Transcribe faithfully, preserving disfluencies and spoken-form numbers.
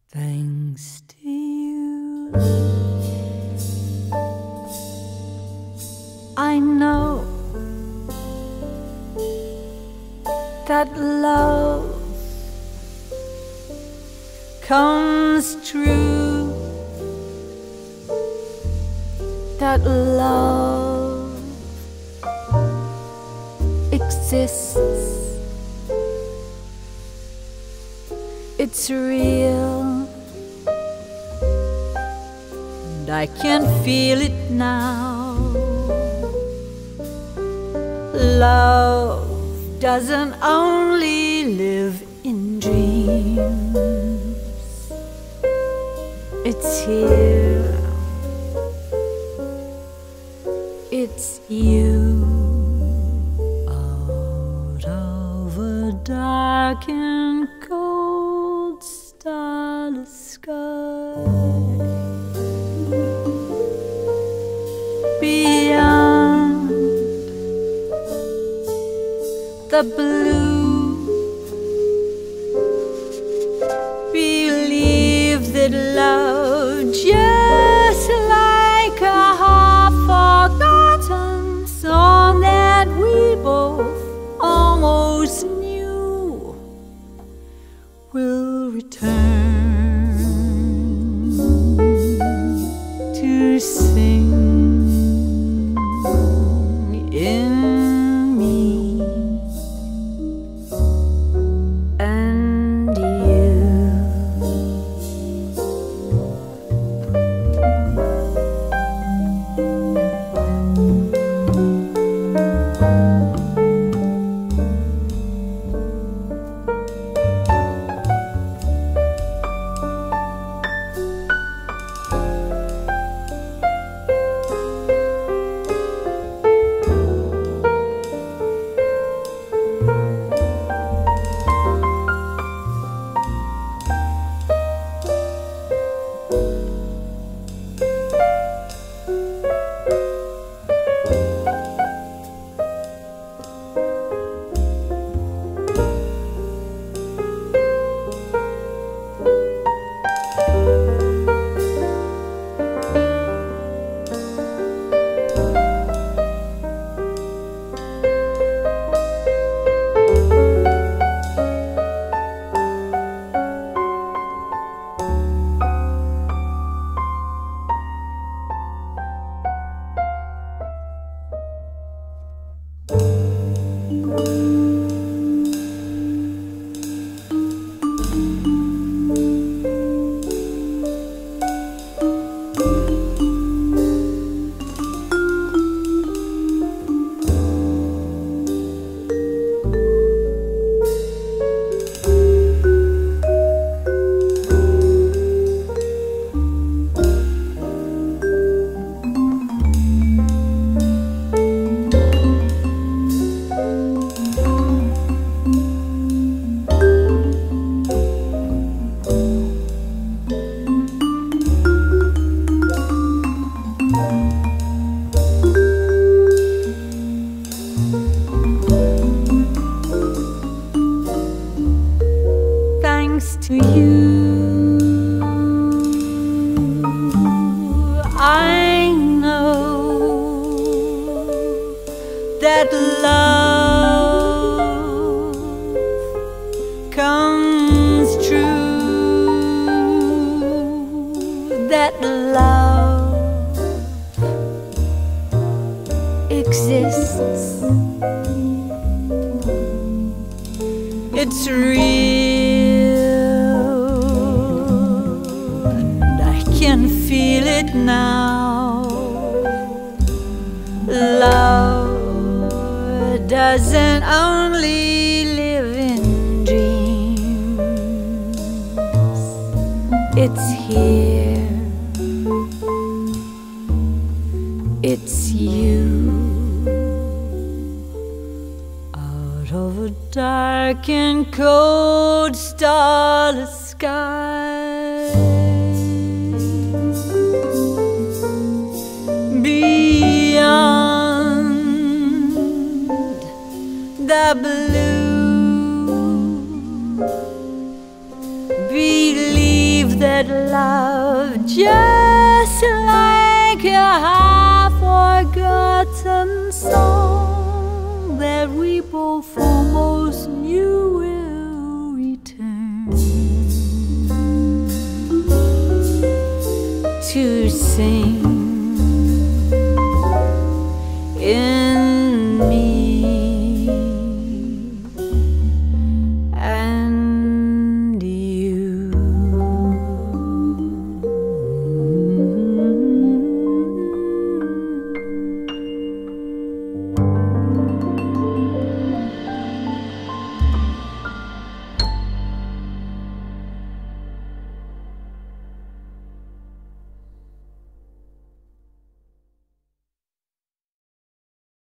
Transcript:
Thanks to you, I know that love comes true, that love exists, it's real, and I can feel it now. Love doesn't only live in dreams, it's here, it's you. Out of a dark and cold starless sky, beyond the blue, believe that love, just like a half-forgotten song that we both almost knew, will return to sing in me and you. Thanks to you, I know that love comes true, that love exists, it's real, and I can feel it now. Love doesn't only live in dreams, it's here, it's you. Out of a dark and cold starless sky, beyond the blue, believe that forget love, just like a half-forgotten song that we both almost knew will return. To sing